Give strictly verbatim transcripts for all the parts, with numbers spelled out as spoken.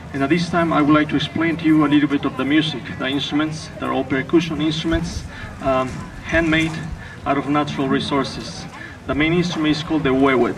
And at this time I would like to explain to you a little bit of the music. The instruments, they're all percussion instruments, um, handmade out of natural resources. The main instrument is called the huehuet.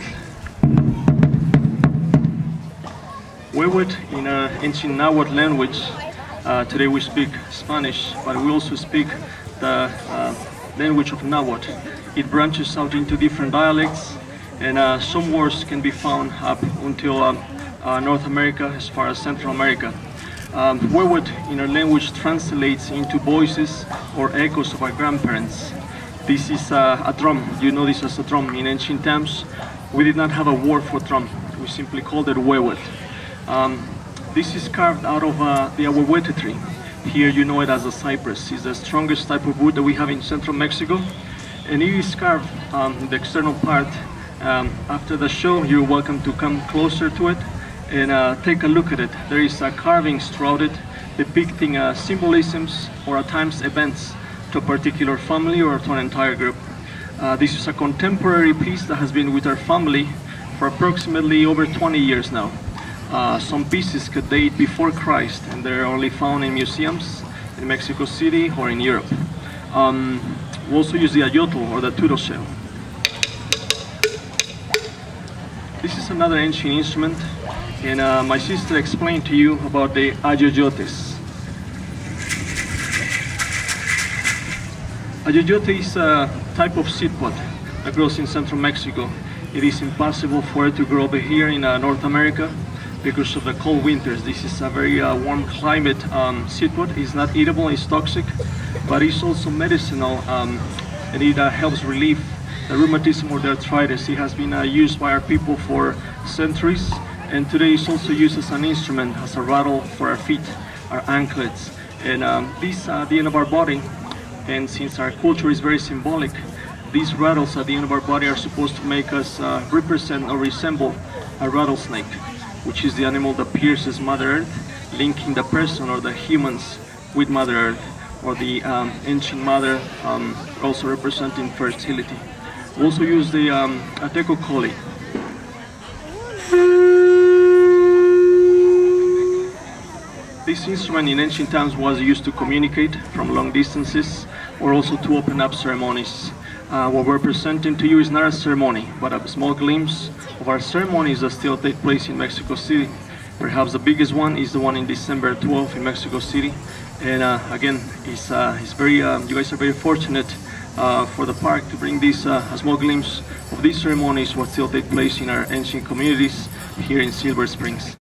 Huehuet in uh, ancient Nahuatl language. Uh, today we speak Spanish, but we also speak the uh, language of Nahuatl. It branches out into different dialects, and uh, some words can be found up until um, uh, North America, as far as Central America. Um, huehuet in our language translates into voices or echoes of our grandparents. This is uh, a drum. You know this as a drum. In ancient times, we did not have a word for drum. We simply called it huehuet. Um, this is carved out of uh, the ahuehuete tree. Here you know it as a cypress. It's the strongest type of wood that we have in central Mexico. And it is carved um, in the external part. Um, after the show, you're welcome to come closer to it and uh, take a look at it. There is uh, carvings throughout it depicting uh, symbolisms or at times events to a particular family or to an entire group. Uh, this is a contemporary piece that has been with our family for approximately over twenty years now. Uh, some pieces could date before Christ, and they're only found in museums in Mexico City or in Europe. Um, we also use the ayotl or the turtle shell. This is another ancient instrument, and uh, my sister explained to you about the ayoyotes. Ayoyote is a type of seed pod that grows in central Mexico. It is impossible for it to grow over here in uh, North America because of the cold winters. This is a very uh, warm climate um, seed pod. It's not eatable, it's toxic, but it's also medicinal, um, and it uh, helps relieve the rheumatism or the arthritis. It has been uh, used by our people for centuries, and today it's also used as an instrument, as a rattle for our feet, our anklets. And um, these are the end of our body, and since our culture is very symbolic, these rattles at the end of our body are supposed to make us uh, represent or resemble a rattlesnake, which is the animal that pierces Mother Earth, linking the person or the humans with Mother Earth, or the um, ancient mother, um, also representing fertility. We also use the um, Aztec Ocala. This instrument in ancient times was used to communicate from long distances, or also to open up ceremonies. Uh, what we're presenting to you is not a ceremony, but a small glimpse of our ceremonies that still take place in Mexico City. Perhaps the biggest one is the one in December twelfth in Mexico City. And uh, again, it's, uh, it's very, uh, you guys are very fortunate uh, for the park to bring this uh, a small glimpse of these ceremonies what still take place in our ancient communities here in Silver Springs.